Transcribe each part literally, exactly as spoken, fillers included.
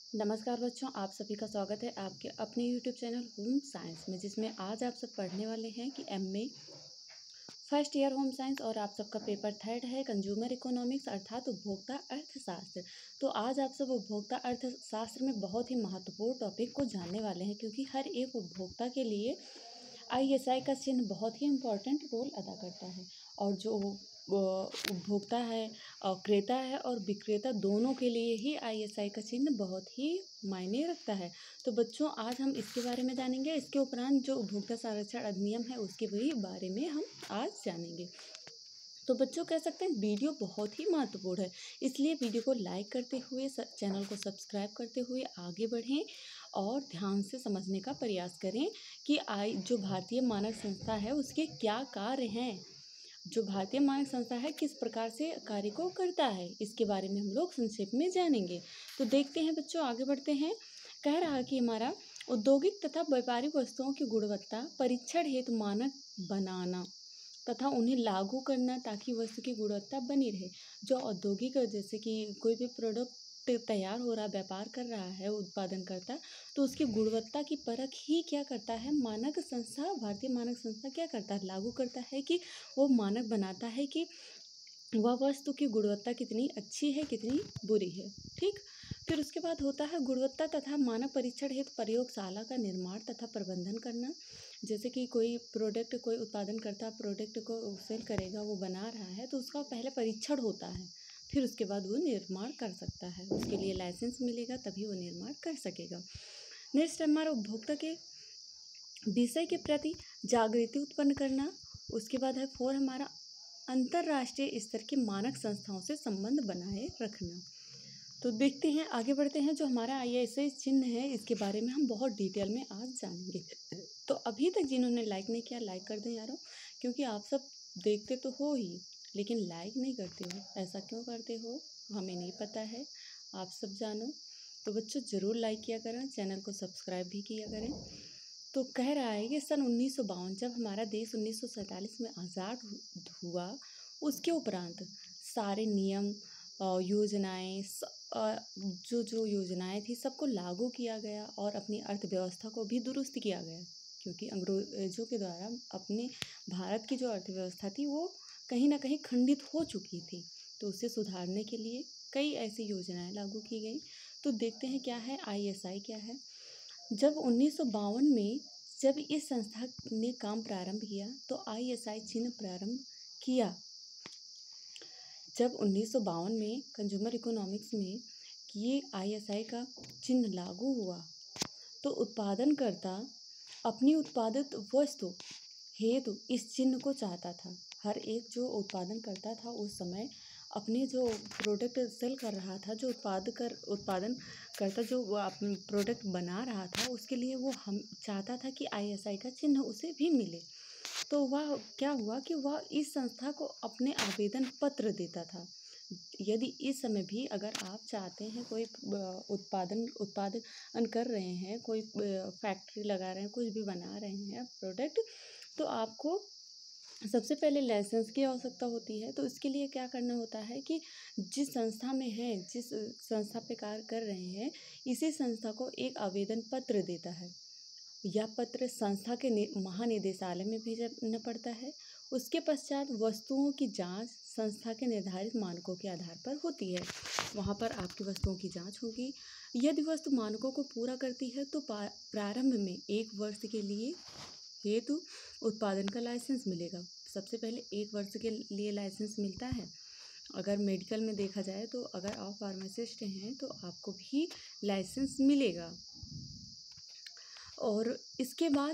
नमस्कार बच्चों, आप सभी का स्वागत है आपके अपने यूट्यूब चैनल होम साइंस में, जिसमें आज आप सब पढ़ने वाले हैं कि MA first year home science और आप सबका पेपर थर्ड है कंज्यूमर इकोनॉमिक्स अर्थात उपभोक्ता अर्थशास्त्र। तो आज आप सब उपभोक्ता अर्थशास्त्र में बहुत ही महत्वपूर्ण टॉपिक को जानने वाले हैं, क्योंकि हर एक उपभोक्ता के लिए आईएसआई का चिन्ह बहुत ही इम्पोर्टेंट रोल अदा करता है। और जो उपभोक्ता है और क्रेता है और विक्रेता दोनों के लिए ही आईएसआई का चिन्ह बहुत ही मायने रखता है। तो बच्चों, आज हम इसके बारे में जानेंगे। इसके उपरांत जो उपभोक्ता संरक्षण अधिनियम है उसके भी बारे में हम आज जानेंगे। तो बच्चों, कह सकते हैं वीडियो बहुत ही महत्वपूर्ण है, इसलिए वीडियो को लाइक करते हुए चैनल को सब्सक्राइब करते हुए आगे बढ़ें और ध्यान से समझने का प्रयास करें कि आई जो भारतीय मानक संस्था है उसके क्या कार्य हैं। जो भारतीय मानक संस्था है किस प्रकार से कार्य को करता है, इसके बारे में हम लोग संक्षेप में जानेंगे। तो देखते हैं बच्चों, आगे बढ़ते हैं। कह रहा कि हमारा औद्योगिक तथा व्यापारिक वस्तुओं की गुणवत्ता परीक्षण हेतु मानक बनाना तथा उन्हें लागू करना ताकि वस्तु की गुणवत्ता बनी रहे। जो औद्योगिक, जैसे कि कोई भी प्रोडक्ट तैयार हो रहा, व्यापार कर रहा है उत्पादन करता, तो उसकी गुणवत्ता की परख ही क्या करता है मानक संस्था, भारतीय मानक संस्था क्या करता है, लागू करता है कि वो मानक बनाता है कि वह वस्तु की गुणवत्ता कितनी अच्छी है, कितनी बुरी है। ठीक, फिर उसके बाद होता है गुणवत्ता तथा मानक परीक्षण हेतु प्रयोगशाला का निर्माण तथा प्रबंधन करना। जैसे कि कोई प्रोडक्ट, कोई उत्पादन करता प्रोडक्ट को सेल करेगा, वो बना रहा है, तो उसका पहले परीक्षण होता है, फिर उसके बाद वो निर्माण कर सकता है। उसके लिए लाइसेंस मिलेगा तभी वो निर्माण कर सकेगा। नेक्स्ट हमारा उपभोक्ता के विषय के प्रति जागृति उत्पन्न करना। उसके बाद है फोर हमारा अंतर्राष्ट्रीय स्तर के मानक संस्थाओं से संबंध बनाए रखना। तो देखते हैं, आगे बढ़ते हैं। जो हमारा आईएसआई चिन्ह है इसके बारे में हम बहुत डिटेल में आज जानेंगे। तो अभी तक जिन्होंने लाइक नहीं किया, लाइक कर दें यारों, क्योंकि आप सब देखते तो हो ही लेकिन लाइक नहीं करते हो। ऐसा क्यों करते हो हमें नहीं पता है, आप सब जानो। तो बच्चों ज़रूर लाइक किया करें, चैनल को सब्सक्राइब भी किया करें। तो कह रहा है कि सन उन्नीस सौ बावन जब हमारा देश उन्नीस सौ सैंतालीस में आज़ाद हुआ, उसके उपरांत सारे नियम और योजनाएं, जो जो योजनाएं थी सबको लागू किया गया और अपनी अर्थव्यवस्था को भी दुरुस्त किया गया, क्योंकि अंग्रेजों के द्वारा अपने भारत की जो अर्थव्यवस्था थी वो कहीं ना कहीं खंडित हो चुकी थी। तो उसे सुधारने के लिए कई ऐसी योजनाएं लागू की गई। तो देखते हैं क्या है आईएसआई क्या है। जब उन्नीस सौ बावन में जब इस संस्था ने काम प्रारंभ किया तो आईएसआई चिन्ह प्रारंभ किया। जब उन्नीस सौ बावन में कंज्यूमर इकोनॉमिक्स में ये आईएसआई का चिन्ह लागू हुआ तो उत्पादनकर्ता अपनी उत्पादित वस्तु हेतु इस चिन्ह को चाहता था। हर एक जो उत्पादन करता था उस समय अपने जो प्रोडक्ट सेल कर रहा था, जो उत्पाद कर उत्पादन करता जो प्रोडक्ट बना रहा था, उसके लिए वो हम चाहता था कि आईएसआई का चिन्ह उसे भी मिले। तो वह क्या हुआ कि वह इस संस्था को अपने आवेदन पत्र देता था। यदि इस समय भी अगर आप चाहते हैं, कोई उत्पादन उत्पादन कर रहे हैं, कोई फैक्ट्री लगा रहे हैं, कुछ भी बना रहे हैं प्रोडक्ट, तो आपको सबसे पहले लाइसेंस की आवश्यकता होती है। तो इसके लिए क्या करना होता है कि जिस संस्था में है, जिस संस्था पे कार्य कर रहे हैं, इसी संस्था को एक आवेदन पत्र देता है। यह पत्र संस्था के महानिदेशालय में भेजना पड़ता है। उसके पश्चात वस्तुओं की जांच संस्था के निर्धारित मानकों के आधार पर होती है। वहाँ पर आपकी वस्तुओं की जांच होगी। यदि वस्तु मानकों को पूरा करती है तो प्रारंभ में एक वर्ष के लिए हेतु उत्पादन का लाइसेंस मिलेगा। सबसे पहले एक वर्ष के लिए लाइसेंस मिलता है। अगर मेडिकल में देखा जाए तो अगर आप फार्मासिस्ट हैं तो आपको भी लाइसेंस मिलेगा। और इसके बाद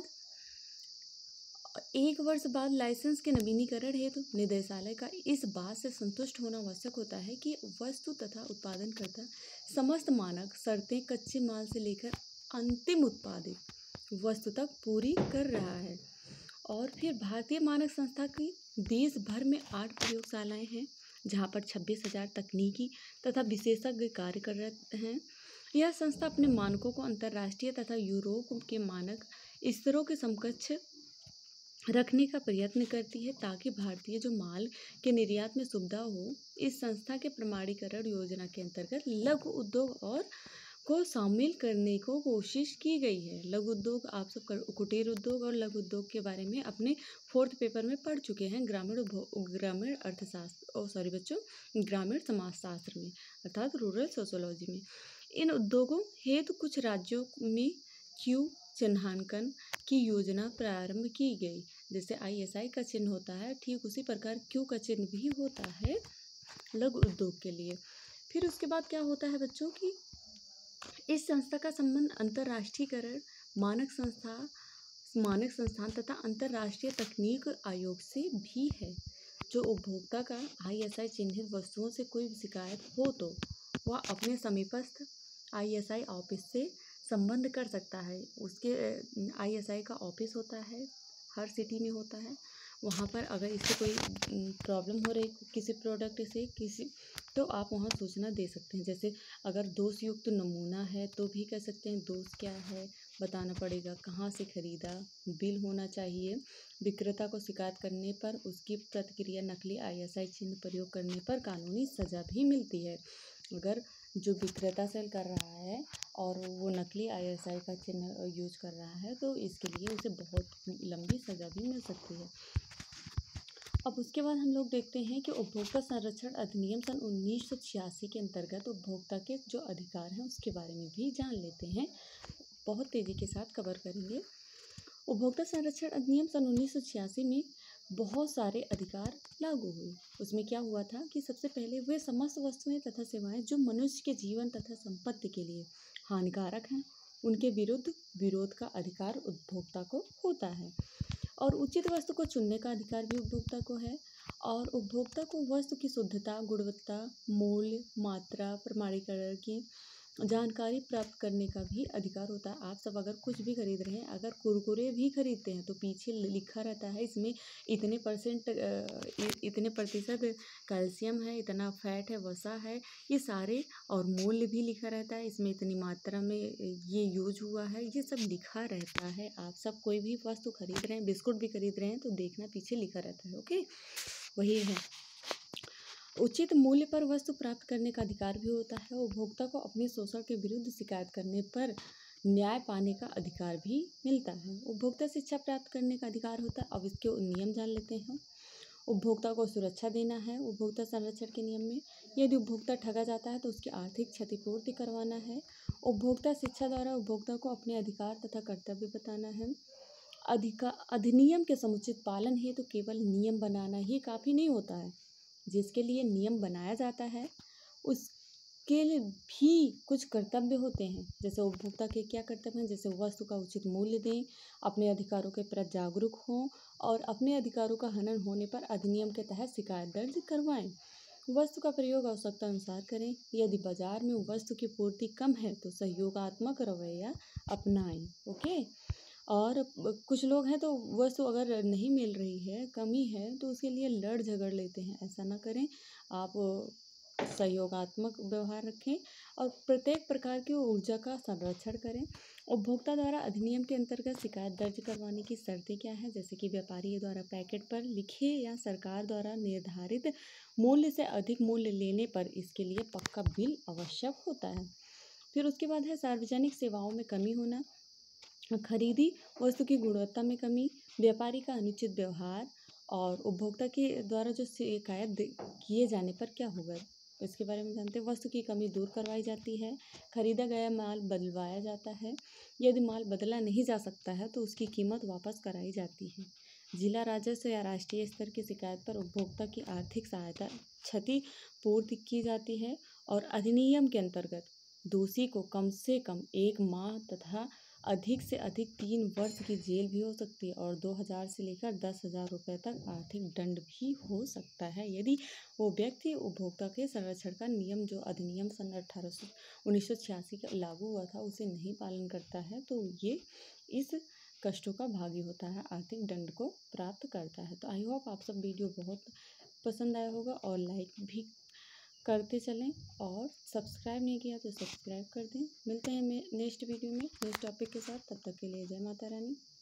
एक वर्ष बाद लाइसेंस के नवीनीकरण हेतु तो निदेशालय का इस बात से संतुष्ट होना आवश्यक होता है कि वस्तु तथा उत्पादनकर्ता समस्त मानक शर्तें कच्चे माल से लेकर अंतिम उत्पादित वस्तु तक पूरी कर रहा है। और फिर भारतीय मानक संस्था की देश भर में आठ प्रयोगशालाएं हैं, जहां पर छब्बीस हजार तकनीकी तथा विशेषज्ञ कार्य कर रहे हैं। यह संस्था अपने मानकों को अंतर्राष्ट्रीय तथा यूरोप के मानक स्तरों के समकक्ष रखने का प्रयत्न करती है, ताकि भारतीय जो माल के निर्यात में सुविधा हो। इस संस्था के प्रमाणीकरण योजना के अंतर्गत लघु उद्योग और को शामिल करने को कोशिश की गई है। लघु उद्योग आप सब कर, कुटीर उद्योग और लघु उद्योग के बारे में अपने फोर्थ पेपर में पढ़ चुके हैं ग्रामीण ग्रामीण अर्थशास्त्र ओ सॉरी बच्चों ग्रामीण समाजशास्त्र में अर्थात रूरल सोशोलॉजी में। इन उद्योगों हेतु कुछ राज्यों में क्यू चिन्हांकन की योजना प्रारंभ की गई। जैसे आई एस आई का चिन्ह होता है, ठीक उसी प्रकार क्यू का चिन्ह भी होता है लघु उद्योग के लिए। फिर उसके बाद क्या होता है बच्चों की इस संस्था का संबंध अंतर्राष्ट्रीयकरण मानक संस्था मानक संस्थान तथा अंतर्राष्ट्रीय तकनीक आयोग से भी है। जो उपभोक्ता का आई एस आई चिन्हित वस्तुओं से कोई शिकायत हो तो वह अपने समीपस्थ आई एस आई ऑफिस से संबंध कर सकता है। उसके आई एस आई का ऑफिस होता है, हर सिटी में होता है। वहाँ पर अगर इससे कोई प्रॉब्लम हो रही किसी प्रोडक्ट से किसी तो आप वहाँ सूचना दे सकते हैं। जैसे अगर दोष युक्त नमूना है तो भी कह सकते हैं दोष क्या है बताना पड़ेगा, कहाँ से खरीदा, बिल होना चाहिए। विक्रेता को शिकायत करने पर उसकी प्रतिक्रिया नकली आई एस आई चिन्ह प्रयोग करने पर कानूनी सज़ा भी मिलती है। अगर जो विक्रेता सेल कर रहा है और वो नकली आई एस आई का चिन्ह यूज कर रहा है तो इसके लिए उसे बहुत लंबी सज़ा भी मिल सकती है। अब उसके बाद हम लोग देखते हैं कि उपभोक्ता संरक्षण अधिनियम सन उन्नीस सौ छियासी के अंतर्गत उपभोक्ता के जो अधिकार हैं उसके बारे में भी जान लेते हैं, बहुत तेज़ी के साथ कवर करेंगे। उपभोक्ता संरक्षण अधिनियम सन उन्नीस सौ छियासी में बहुत सारे अधिकार लागू हुए। उसमें क्या हुआ था कि सबसे पहले वे समस्त वस्तुएं तथा सेवाएं जो मनुष्य के जीवन तथा संपत्ति के लिए हानिकारक हैं उनके विरुद्ध विरोध का अधिकार उपभोक्ता को होता है। और उचित वस्तु को चुनने का अधिकार भी उपभोक्ता को है। और उपभोक्ता को वस्तु की शुद्धता, गुणवत्ता, मूल्य, मात्रा, प्रमाणीकरण की जानकारी प्राप्त करने का भी अधिकार होता है। आप सब अगर कुछ भी खरीद रहे हैं, अगर कुरकुरे भी खरीदते हैं तो पीछे लिखा रहता है इसमें इतने परसेंट इतने प्रतिशत कैल्शियम है, इतना फैट है, वसा है, ये सारे, और मूल्य भी लिखा रहता है इसमें इतनी मात्रा में ये यूज हुआ है, ये सब लिखा रहता है। आप सब कोई भी वस्तु खरीद रहे हैं, बिस्कुट भी खरीद रहे हैं तो देखना पीछे लिखा रहता है। ओके, वही है। उचित मूल्य पर वस्तु प्राप्त करने का अधिकार भी होता है। उपभोक्ता को अपने शोषण के विरुद्ध शिकायत करने पर न्याय पाने का अधिकार भी मिलता है। उपभोक्ता शिक्षा प्राप्त करने का अधिकार होता है। अब इसके नियम जान लेते हैं। उपभोक्ता को सुरक्षा देना है। उपभोक्ता संरक्षण के नियम में यदि उपभोक्ता ठगा जाता है तो उसकी आर्थिक क्षतिपूर्ति करवाना है। उपभोक्ता शिक्षा द्वारा उपभोक्ता को अपने अधिकार तथा कर्तव्य बताना है। अधिकार अधिनियम के समुचित पालन हेतु तो केवल नियम बनाना ही काफ़ी नहीं होता है। जिसके लिए नियम बनाया जाता है उसके लिए भी कुछ कर्तव्य होते हैं। जैसे उपभोक्ता के क्या कर्तव्य हैं, जैसे वस्तु का उचित मूल्य दें, अपने अधिकारों के प्रति जागरूक हों और अपने अधिकारों का हनन होने पर अधिनियम के तहत शिकायत दर्ज करवाएं। वस्तु का प्रयोग आवश्यकता अनुसार करें। यदि बाजार में वस्तु की पूर्ति कम है तो सहयोगात्मक रवैया अपनाएं। ओके, और कुछ लोग हैं तो वस्तु अगर नहीं मिल रही है, कमी है, तो उसके लिए लड़ झगड़ लेते हैं। ऐसा ना करें, आप सहयोगात्मक व्यवहार रखें और प्रत्येक प्रकार की ऊर्जा का संरक्षण करें। उपभोक्ता द्वारा अधिनियम के अंतर्गत शिकायत दर्ज करवाने की शर्तें क्या है, जैसे कि व्यापारी द्वारा पैकेट पर लिखे या सरकार द्वारा निर्धारित मूल्य से अधिक मूल्य लेने पर इसके लिए पक्का बिल आवश्यक होता है। फिर उसके बाद है सार्वजनिक सेवाओं में कमी होना, खरीदी वस्तु की गुणवत्ता में कमी, व्यापारी का अनुचित व्यवहार और उपभोक्ता के द्वारा जो शिकायत किए जाने पर क्या होगा इसके बारे में जानते हैं। वस्तु की कमी दूर करवाई जाती है। खरीदा गया माल बदलवाया जाता है। यदि माल बदला नहीं जा सकता है तो उसकी कीमत वापस कराई जाती है। जिला राजस्व या राष्ट्रीय स्तर की शिकायत पर उपभोक्ता की आर्थिक सहायता क्षति पूर्ति की जाती है। और अधिनियम के अंतर्गत दोषी को कम से कम एक माह तथा अधिक से अधिक तीन वर्ष की जेल भी हो सकती है और दो हज़ार से लेकर दस हज़ार रुपये तक आर्थिक दंड भी हो सकता है यदि वो व्यक्ति उपभोक्ता के संरक्षण का नियम जो अधिनियम सन अठारह सौ उन्नीस सौ छियासी का लागू हुआ था उसे नहीं पालन करता है तो ये इस कष्टों का भागी होता है, आर्थिक दंड को प्राप्त करता है। तो आई होप आप सब वीडियो बहुत पसंद आया होगा और लाइक भी करते चलें और सब्सक्राइब नहीं किया तो सब्सक्राइब कर दें। मिलते हैं नेक्स्ट वीडियो में नेक्स्ट टॉपिक के साथ, तब तक के लिए जय माता रानी।